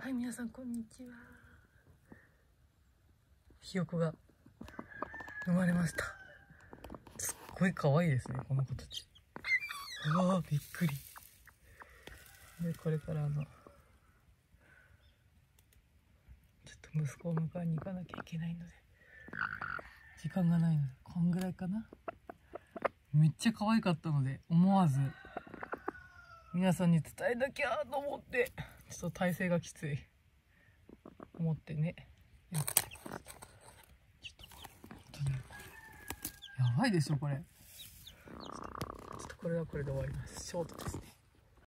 はい、皆さんこんにちは。ひよこが生まれました。すっごい可愛いですね、この子たち。うわー、びっくり。で、これからちょっと息子を迎えに行かなきゃいけないので、時間がないので、こんぐらいかな。めっちゃ可愛かったので、思わず皆さんに伝えなきゃと思って、ちょっと体勢がきつい思ってね、やってます。ちょっと本当にやばいでしょこれ。ちょっとこれはこれで終わります。ショートですね。